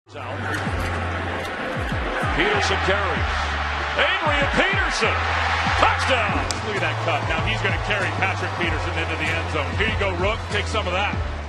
Peterson carries. Adrian Peterson. Touchdown. Look at that cut. Now he's going to carry Patrick Peterson into the end zone. Here you go, Rook. Take some of that.